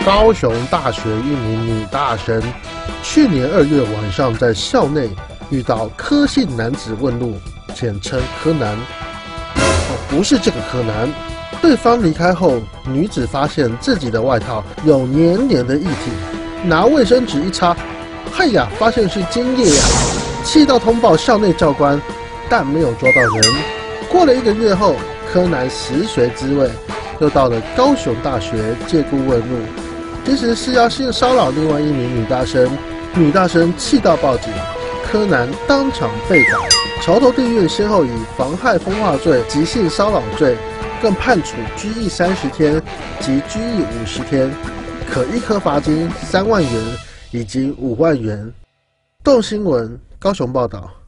高雄大学一名女大生，去年2月晚上在校内遇到柯姓男子问路，简称柯南。不是这个柯南。对方离开后，女子发现自己的外套有黏黏的液体，拿卫生纸一擦，嗨呀，发现是精液呀！气到通报校内教官，但没有抓到人。过了1个月后，柯南食髓知味，又到了高雄大学借故问路，其实是要性骚扰另外一名女大生。女大生气到报警，柯南当场被逮。桥头地院先后以妨害风化罪及性骚扰罪，更判处拘役30天及拘役50天，可一科罚金3万元以及5万元。动新闻高雄报道。